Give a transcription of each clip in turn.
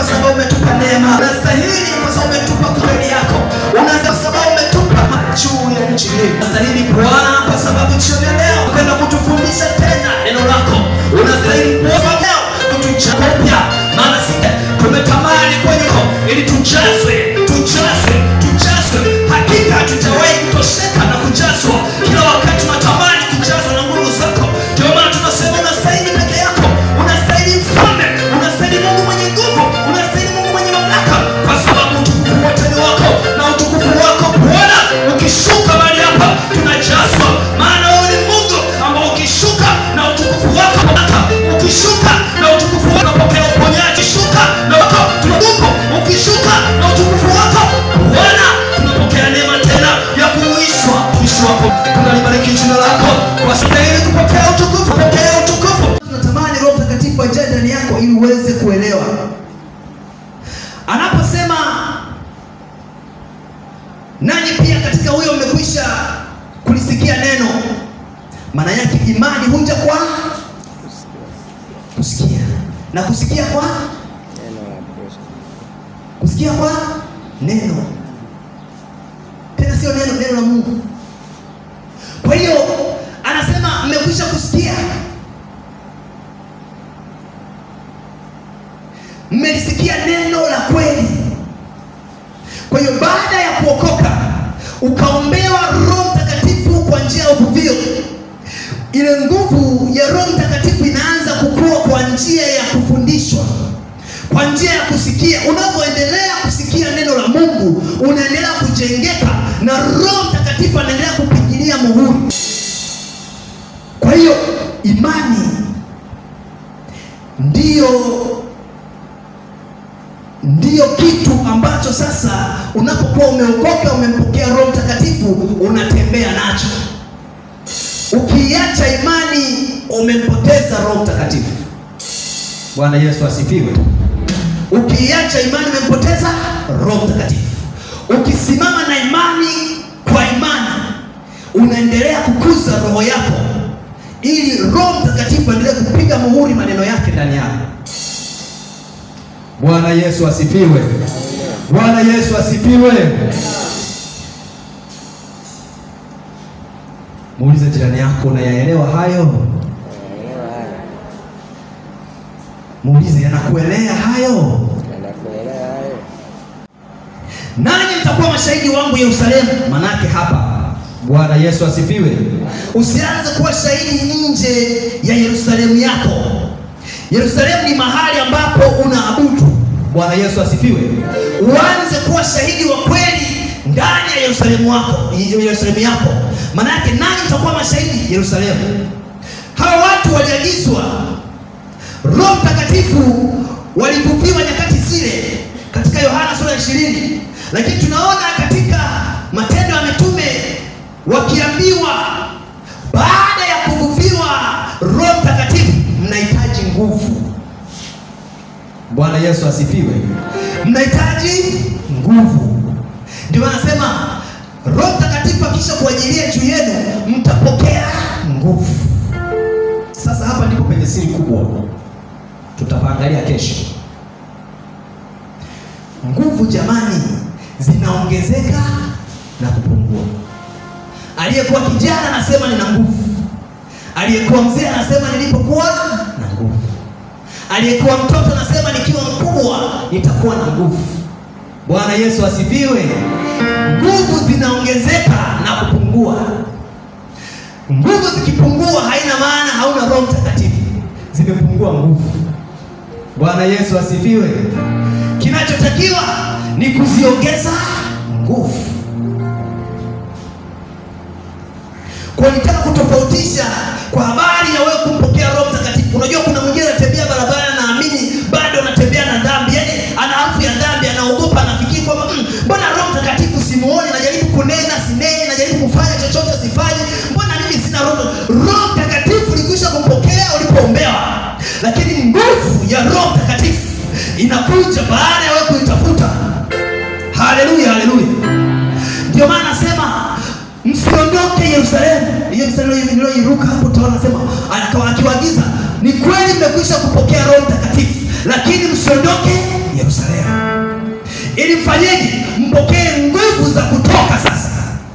kwa sababu umetupa neema. Unastahili kwa sababu umetupa kweli yako. Unastahili kwa sababu umetupa juu ya nchi hii. Unastahili Bwana kwa sababu jioni leo kwenda kutufundisha tena neno lako. Unastahili Bwana leo kutujaza upya. Maana sisi tumetamani kwako ili tujazwe. Hakika hatujawahi kutosheka na kujazwa. Kila wakati tunatamani kujazwa na nguvu zako. Ndio maana tunasema unastahili peke yako. Unastahili mfalme. Unastahili Mungu mwenye nguvu. Unastahili Mungu mwenye mamlaka. Kwa sababu utukufu wote ni wako. Na utukufu wako Bwana ukishuka mahali hapa tunajazwa. Maana wewe ni Mungu ambao ukishuka na utukufu wako ukishuka na utukufu wako unapokea uponyaji. Ukishuka na wako tunakufu. Ukishuka na utukufu wako Bwana tunapokea neema tena ya kuishwa wako. Tunalibariki jina lako kwa stahili kupokea utukufu. Pokea utukufu. Tunatamani Roho Mtakatifu ajae ndani yako ili uweze kuelewa. Anaposema nanyi pia katika huyo mmekwisha kulisikia neno. Maana yake imani huja kwa kusikia. Na kusikia kwa kusikia kwa neno. Tena sio neno la Mungu. Kwa hiyo anasema mmekwisha kusikia. Mmelisikia neno la kweli. Kwa hiyo baada ya kuokoka ukaombewa Roho Mtakatifu kwa njia ya uvuvio. Ile nguvu ya Roho Mtakatifu inaanza kukua kwa njia ya kufundishwa. Kwa njia ya kusikia. Unapoendelea kusikia neno la Mungu, unaendelea kujengeka na Roho Mtakatifu anaendelea kupigilia muhuri. Kwa hiyo imani ndiyo kitu ambacho sasa unapokuwa umeokoka, umempokea Roho Mtakatifu, unatembea nacho. Ukiacha imani umempoteza Roho Mtakatifu. Bwana Yesu asifiwe. Ukiacha imani umempoteza Roho Mtakatifu. Ukisimama na imani kwa imani, unaendelea kukuza roho yako ili Roho Mtakatifu aendelee kupiga muhuri maneno yake ndani yako. Bwana Yesu asifiwe. Bwana Yesu asifiwe. Muulize jirani yako, unayaelewa hayo? Muulize, anakuelewa hayo? Nanyi mtakuwa mashahidi wangu Yerusalemu. Manake hapa, Bwana Yesu asifiwe, usianze kuwa shahidi nje ya Yerusalemu yako. Yerusalemu ni mahali ambapo unaabudu. Bwana Yesu asifiwe. Uanze kuwa shahidi wa kweli ndani ya Yerusalemu yako. Manake nanyi mtakuwa mashahidi Yerusalemu. Hawa watu waliagizwa Roho Mtakatifu, walivuviwa nyakati zile katika Yohana sura ya 20. Lakini tunaona katika Matendo ya Mitume wakiambiwa baada ya kuvuviwa Roho Mtakatifu mnahitaji nguvu. Bwana Yesu asifiwe. Mnahitaji nguvu. Ndio anasema Roho Mtakatifu akisha kuajilia juu yenu mtapokea nguvu. Sasa hapa ndipo penye siri kubwa tutapaangalia kesho. Nguvu jamani zinaongezeka na kupungua. Aliyekuwa kijana anasema nina nguvu. Aliyekuwa mzee anasema nilipokuwa na nguvu. Aliyekuwa mtoto anasema nikiwa mkubwa nitakuwa na nguvu. Bwana Yesu asifiwe. Nguvu zinaongezeka na kupungua. Nguvu zikipungua haina maana hauna Roho Mtakatifu. Zimepungua nguvu. Bwana Yesu asifiwe. Kinachotakiwa ni kuziongeza nguvu. Kwa nitaka kutofautisha kwa habari ya wewe kumpokea Roho Mtakatifu. Unajua kuna mwingine anatembea barabara na amini bado anatembea na dhambi. Yaani ana hafu ya dhambi, anaogopa, anafikiri kwamba mbona Roho Mtakatifu simuone, najaribu kunena sineni, najaribu kufanya chochote sifanye. Mbona mimi sina Roho? Roho Mtakatifu ulikwisha kumpokea ulipoombewa. Lakini nguvu ya Roho Mtakatifu inakuja baada ya wewe kuitafuta. Haleluya, haleluya. Ndio maana nasema msiondoke Yerusalemu. Hiyo mstari nilioiruka hapo utaona nasema akiwaagiza, ni kweli mmekwisha kupokea Roho Mtakatifu, lakini msiondoke Yerusalemu. mfanyeje? Mpokee nguvu za kutoka sasa.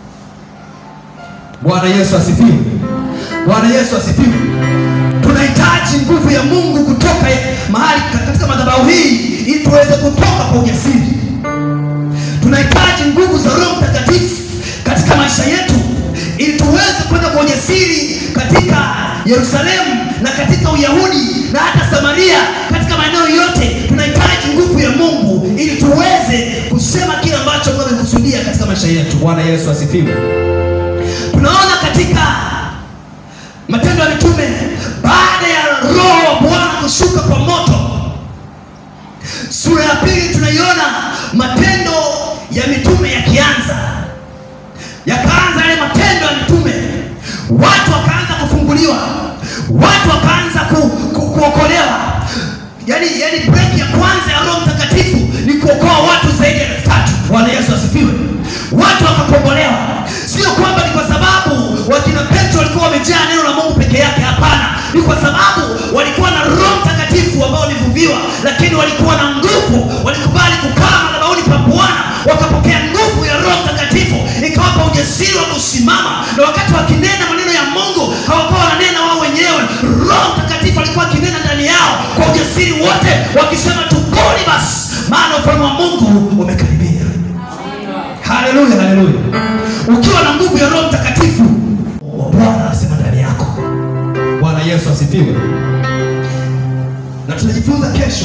Bwana Yesu asifiwe. Bwana Yesu asifiwe. Tunahitaji nguvu ya Mungu kutoka mahali katika madhabahu hii ili tuweze kutoka kwa ujasiri. Tunahitaji nguvu za Roho Mtakatifu katika maisha yetu ili tuweze kwenda kwa ujasiri katika Yerusalemu na katika Uyahudi na hata Samaria, katika maeneo yote. Tunahitaji nguvu ya Mungu ili tuweze kusema kile ambacho Mungu amekusudia katika maisha yetu. Bwana Yesu asifiwe. Tunaona katika Matendo ya Mitume, baada ya Roho wa Bwana kushuka kwa moto, sura ya 2 tunaiona matendo ya mitume yakianza. Yakaanza yale matendo ya mitume, watu wakaanza kufunguliwa, watu wakaanza kuokolewa. Yani break ya kwanza ya Roho Mtakatifu ni kuokoa watu zaidi ya 3,000. Bwana Yesu asifiwe. Watu wakakombolewa. Sio kwamba ni kwa sababu wakina Petro walikuwa wamejaa neno la Mungu peke yake, hapana. Ni kwa sababu walikuwa na Roho Mtakatifu ambao walivuviwa, lakini walikuwa na nguvu. Walikubali kukaa madhabahuni pa Bwana, wakapokea nguvu ya Roho Mtakatifu, ikawapa ujasiri wa kusimama. Na wakati wakinena maneno ya Mungu, hawakuwa wananena wao wenyewe. Roho Mtakatifu alikuwa akinena ndani yao kwa ujasiri wote, wakisema tubuni basi, maana ufalme wa Mungu umekaribia. Haleluya, haleluya. Ukiwa na nguvu ya Roho Mtakatifu, Bwana anasema ndani yako. Bwana Yesu asifiwe. Na tunajifunza kesho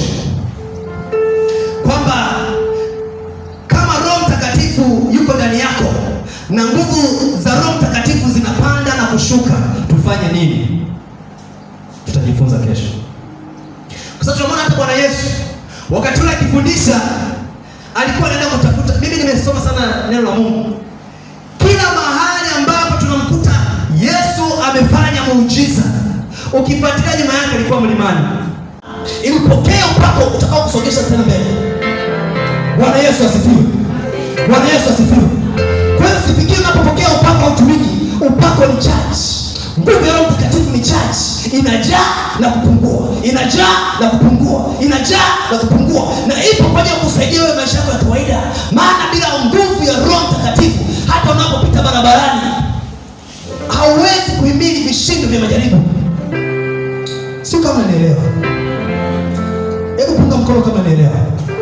kwamba kama Roho Mtakatifu yuko ndani yako na nguvu za Roho Mtakatifu zinapanda na kushuka, tufanye nini? Tutajifunza kesho. Kwa sababu tunaona hata Bwana Yesu wakati ule akifundisha alikuwa anaenda kutafuta. Mimi nimesoma sana neno la Mungu. Kila mahali ambapo tunamkuta Yesu amefanya muujiza, ukifuatilia nyuma yake alikuwa mlimani. Ilipokea upako utakao kusongesha tena mbele. Bwana Yesu asifiwe. Bwana Yesu asifiwe. Kwa hiyo sifikiri unapopokea upako utumiki. Upako ni charge. Nguvu ya Roho Mtakatifu ni charge. Inajaa na kupungua, inajaa na kupungua, inajaa na kupungua, na ipo kwa ajili ya kusaidia wewe maisha yako ya kawaida. Maana bila nguvu ya Roho Mtakatifu, hata unapopita barabarani hauwezi kuhimili vishindo vya majaribu. Sio kama unanielewa? Hebu punga mkono kama unanielewa.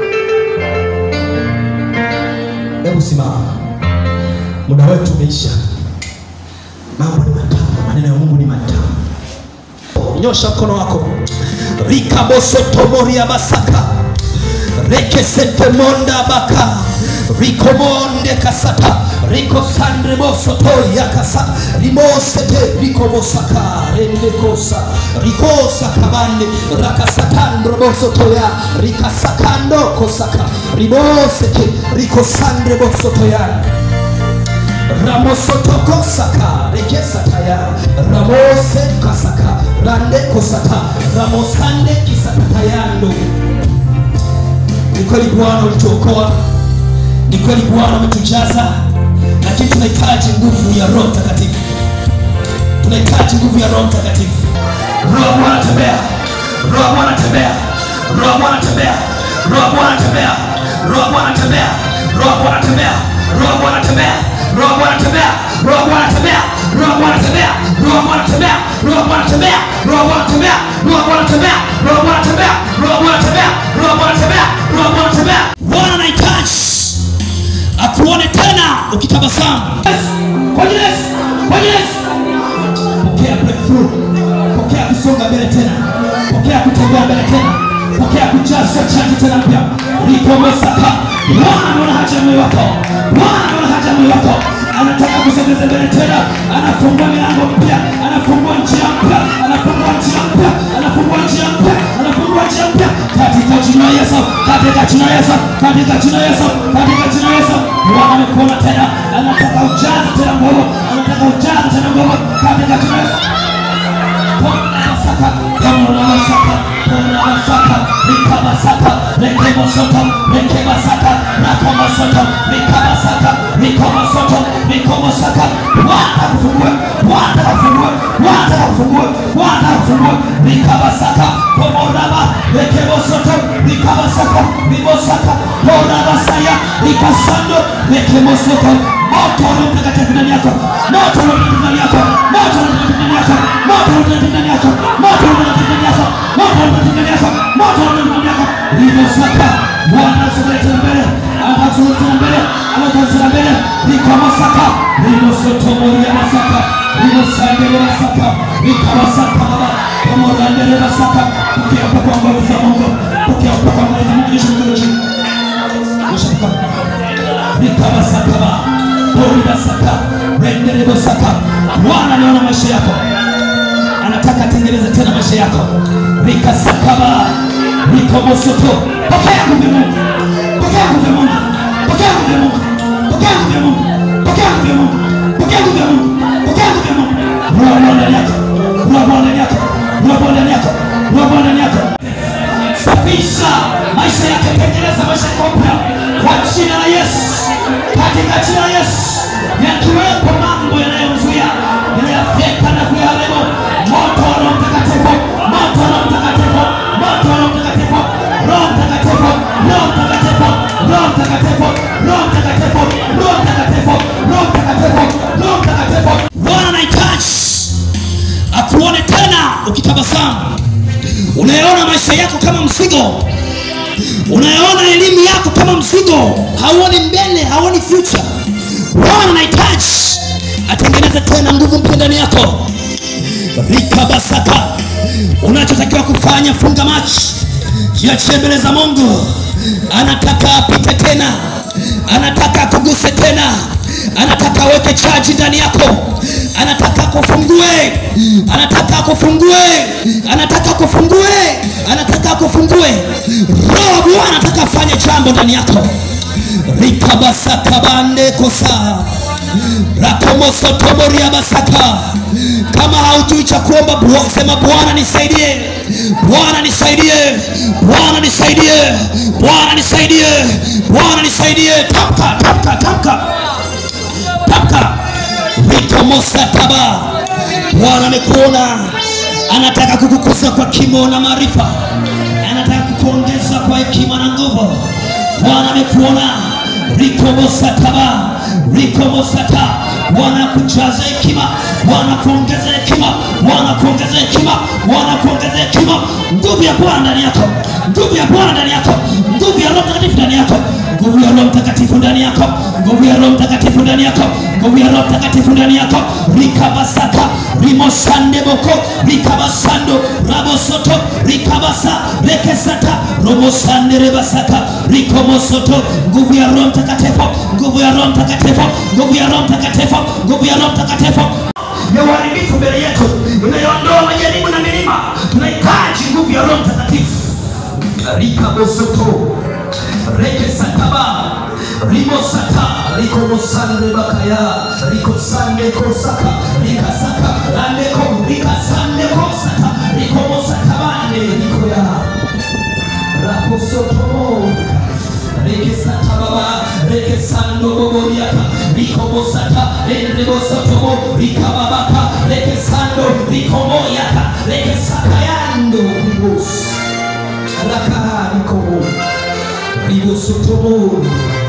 Hebu simama. Muda wetu umeisha. Mambo ni matamu, maneno ya Mungu ni matamu. Nyosha mkono wako. Rika bosoto moria basaka. Reke sente monda baka. Riko monde kasata. Riko sandre bosoto ya kasa. Rimosete riko bosaka. Rende kosa. Riko sakabande. Rakasatandro bosoto ya. Rika sakando kosaka. Rimosete riko sandre bosoto ya. Ramosoto kosaka, rekesata ya, ramose kasaka, rande kosata, ramosande kisata yando. Ni kweli Bwana ulituokoa, ni kweli Bwana umetujaza, lakini tunahitaji nguvu ya Roho Mtakatifu. Tunahitaji nguvu ya Roho Mtakatifu. Roho Bwana tembea, Roho Bwana tembea, Roho Bwana tembea, Roho Bwana tembea, Roho Bwana tembea, Roho Bwana tembea, Roho Bwana tembea. Roho Bwana tembea, Roho Bwana tembea, Roho Bwana tembea, Roho Bwana tembea, Roho Bwana tembea, Roho Bwana tembea, Roho Bwana tembea, Roho Bwana tembea, Roho Bwana tembea, Roho Bwana tembea, Roho Bwana tembea. Bwana anahitaji akuone tena ukitabasamu. Kwa Yesu, kwa Yesu. Pokea breakthrough, pokea kusonga mbele tena, pokea kutembea mbele tena, pokea kujazwa chaji tena mpya. Riko mosaka. Bwana anaona haja ya moyo wako. Bwana anaona haja ya moyo wako. Anataka kusogeza mbele tena. Anafungua milango mpya, anafungua njia mpya, anafungua njia mpya, anafungua njia mpya, anafungua njia mpya. Katika jina la Yesu, katika jina la Yesu, katika jina la Yesu, katika jina la Yesu. Bwana amekuona tena, anataka ujaze tena nguvu, anataka ujaze tena nguvu katika jina la Yesu. Saka, kama saka, kama saka, rikama saka, rekema soto, rekema saka, rakama soto, rikama saka, rikama soto, rikama saka. Bwana kufungue, Bwana kufungue, Bwana kufungue, Bwana kufungue. Rikama saka, kama raba, rekema soto, rikama saka, rikama saka, kama raba saya. Likasando lekemosoko. Moto wa Roho Mtakatifu ndani yako. Moto wa Roho Mtakatifu ndani yako. Moto wa Roho Mtakatifu ndani yako. Moto wa Roho Mtakatifu ndani yako. Moto wa Roho Mtakatifu ndani yako. Moto wa Roho Mtakatifu ndani yako. Moto wa Roho Mtakatifu ndani yako. Limosaka. Bwana asulete mbele. Asulete mbele. Asulete mbele. Likamosaka. Limosotomoria masaka. Limosangele masaka. Likamosaka baba. Komorandele masaka. Pokea kwa nguvu za Mungu. Pokea kwa nguvu za Mungu. Nikabasaka Boribasaka Renderebosaka. Bwana anaona maisha yako, anataka tengeneza tena maisha yako. Nikasakaba Nikomosoto. Pokea nguvu ya Mungu. Pokea nguvu ya Mungu. Pokea nguvu ya Mungu. Pokea nguvu ya Mungu. Pokea nguvu ya Mungu. Pokea nguvu ya Mungu. Pokea nguvu ya Mungu. Roho ndani yako. Roho ndani yako. Roho ndani yako. Roho ndani yako. Safisha maisha yako, tengeneza maisha yako upya kwa jina la Yesu. Katika jina la Yesu, yakiwepo mambo yanayomzuia, yanayofyeka na kuyaharibu, moto wa Roho Mtakatifu, moto wa Roho Mtakatifu, moto wa Roho Mtakatifu, Roho Mtakatifu, Roho Mtakatifu, Roho Mtakatifu, Roho Mtakatifu, Roho Mtakatifu, Roho Mtakatifu, Roho Mtakatifu. Bwana anahitaji akuone tena ukitabasamu. Unayaona maisha yako kama mzigo. Unayaona elimu yako kama mzigo. Hauoni mbele, hauoni future. Bwana anahitaji atengeneze tena nguvu mpya ndani yako. Rikabasaka. Unachotakiwa kufanya, funga macho. Jiachie mbele za Mungu. Anataka apite tena. Anataka kuguse tena. Anataka weke charge ndani yako. Anataka kufungue. Anataka kufungue. Anataka kufungue. Anataka kufungue. Roho Bwana anataka afanye jambo ndani yako. Rikabasaka bande kosa. Rakomoso toboria basaka. Kama haujui cha kuomba, sema Bwana nisaidie. Bwana nisaidie. Bwana nisaidie. Bwana nisaidie. Bwana nisaidie. Tamka, tamka, tamka. Tamka. Rikomosa taba. Bwana amekuona. Anataka kukukuza kwa kimo na maarifa. Anataka kukuongeza kwa hekima na nguvu. Bwana amekuona. Rikomosa taba. Rikomosa taba. Bwana kujaza hekima. Bwana kuongeza hekima. Bwana kuongeza hekima. Bwana kuongeza hekima. Nguvu ya Bwana ndani yako. Nguvu ya Bwana ndani yako. Nguvu ya Roho Mtakatifu ndani yako. Nguvu ya Roho Mtakatifu ndani yako. Nguvu ya Roho Mtakatifu ndani yako. Nguvu ya Roho Mtakatifu ndani yako. Rikabasaka. Rimosande boko. Rikabasando. Rabosoto. Rikabasa. Rekesata. Romosande rebasaka. Rikomosoto. Nguvu ya Roho Mtakatifu. Nguvu ya Roho Mtakatifu. Nguvu ya Roho Mtakatifu. Nguvu ya Roho Mtakatifu. Ya uharibifu mbele yetu, inayoondoa majaribu na milima. Tunahitaji nguvu ya Roho Mtakatifu. Rikabosoto. Rekesataba. Rimosata. Rikomosande bakaya. Rikosande kosaka. Rikasaka. Randeko. Rikasande kosaka. Rikomosata bande. Rikoya. Rakosoto. Rekesata baba. Rekesando boboriaka. Rikomosata. Rendebosoto. Rikababaka. Rekesando. Rikomoyaka. Rekesakayando. Ribos. Rakaha. Rikomo. Ribosoto.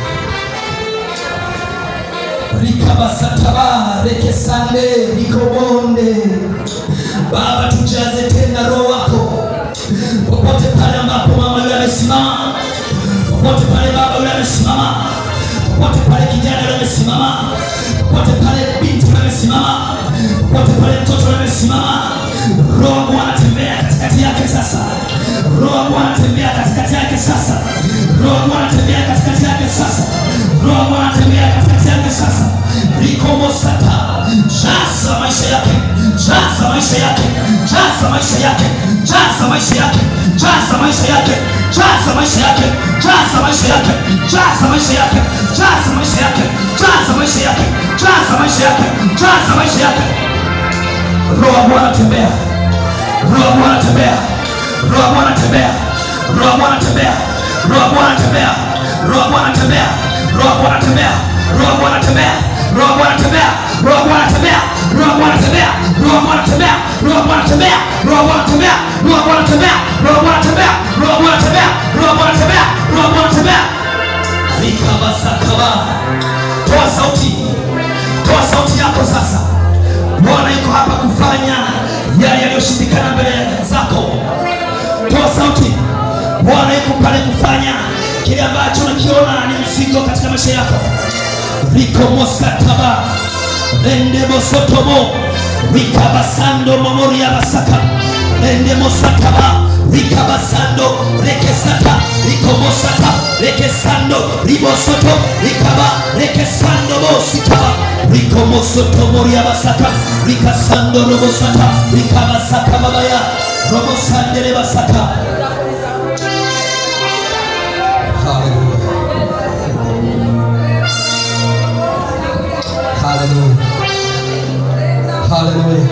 Rikabasataba. Rekesande. Rikobonde. Baba, tujaze tena Roho wako. Popote pale ambapo mama yule amesimama, popote pale baba yule amesimama, popote pale kijana yule amesimama, popote pale binti yule amesimama, popote pale mtoto yule amesimama, Roho wa Bwana tembea katikati yake sasa. Roho wa Bwana tembea katikati yake sasa. Roho wa Bwana tembea katikati yake sasa. Roho wa Bwana tembea katikati yake sasa. Rikomosata. Jaza maisha yake. Jaza maisha yake. Jaza maisha yake. Jaza maisha yake. Jaza maisha yake. Jaza maisha yake. Jaza maisha yake. Jaza maisha yake. Jaza maisha yake. Jaza maisha yake. Jaza maisha yake. Jaza maisha yake. Roho wa Bwana tembea. Roho wa Bwana tembea. Roho wa Bwana tembea. Roho wa Bwana tembea. Roho wa Bwana tembea. Roho wa Bwana tembea. Roho wa Bwana tembea. Roho wa Bwana tembea. Roho wa Bwana tembea. Roho wa Bwana tembea. Roho wa Bwana tembea. Roho wa Bwana tembea. Roho wa Bwana tembea. Roho wa Bwana tembea. Roho wa Bwana tembea. Roho wa Bwana tembea. Roho wa Bwana tembea. Roho wa Bwana tembea. Roho wa Bwana tembea. Likabasakaba. Toa sauti. Toa sauti yako sasa. Bwana yuko hapa kufanya yale yaliyoshindikana mbele zako. Toa sauti. Bwana yuko pale kufanya kile ambacho unakiona ni mzigo katika maisha yako. Rikomosataba. Rende bosotomo. Rikabasando momoria basaka. Rende mosataba. Rikabasando rekesata. Rikomosata. Rekesando ribosoto. Rikaba rekesando bositaba. Rikomosoto moria basaka. Rikasando robosata. Rikabasaka babaya. Robosandere basaka. Hallelujah.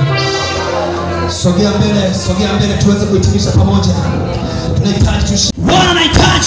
Sogea mbele tuweze kuhitimisha pamoja. Tunahitaji Bwana anahitaji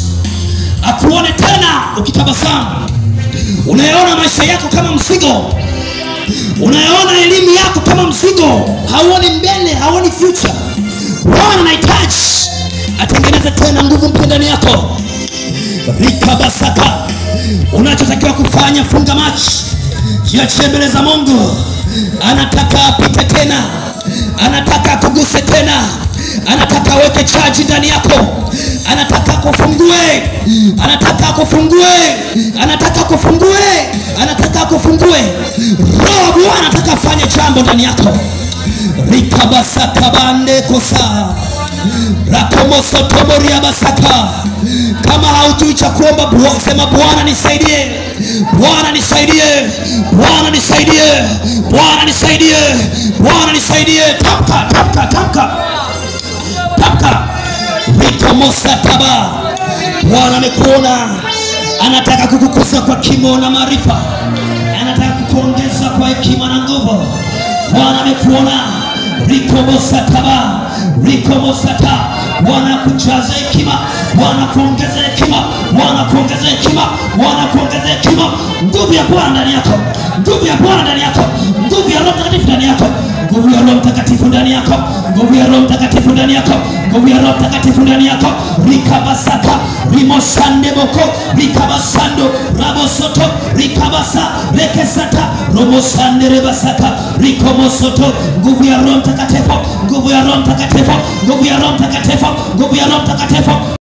akuone tena ukitabasamu. Unayaona maisha yako kama mzigo. Unayaona elimu yako kama mzigo. Hauoni mbele, hauoni future. Bwana anahitaji atengeneze tena nguvu mpya ndani yako. Rikabasaka. Unachotakiwa kufanya, funga macho. Jiachie mbele za Mungu. Anataka apite tena. Anataka kuguse tena. Anataka weke charge ndani yako. Anataka kufungue. Anataka kufungue. Anataka kufungue. Anataka kufungue. Roho Bwana anataka afanye jambo ndani yako. Rikabasaka bande kosa. Rakomoso tomoria basaka. Kama haujui cha kuomba, sema Bwana nisaidie. Bwana nisaidie. Bwana nisaidie. Bwana nisaidie. Bwana nisaidie. Tamka, tamka, tamka. Tamka. Rikomosa taba. Bwana amekuona. Anataka kukukuza kwa kimo na maarifa. Anataka kukuongeza kwa hekima na nguvu. Bwana amekuona. Rikomosa taba. Rikomosa taba. Bwana kujaza hekima. Bwana kuongeza hekima. Bwana kuongeza hekima. Bwana kuongeza hekima. Nguvu ya Bwana ndani yako. Nguvu ya Bwana ndani yako. Nguvu ya Roho Mtakatifu ndani yako. Nguvu ya Roho Mtakatifu ndani yako. Nguvu ya Roho Mtakatifu ndani yako. Nguvu ya Roho Mtakatifu ndani yako. Rikabasaka. Rimosande boko. Rikabasando. Rabosoto. Rikabasa. Rekesata. Romosande rebasaka. Rikomosoto. Nguvu ya Roho Mtakatifu. Nguvu ya Roho Mtakatifu. Nguvu ya Roho Mtakatifu. Nguvu ya Roho Mtakatifu.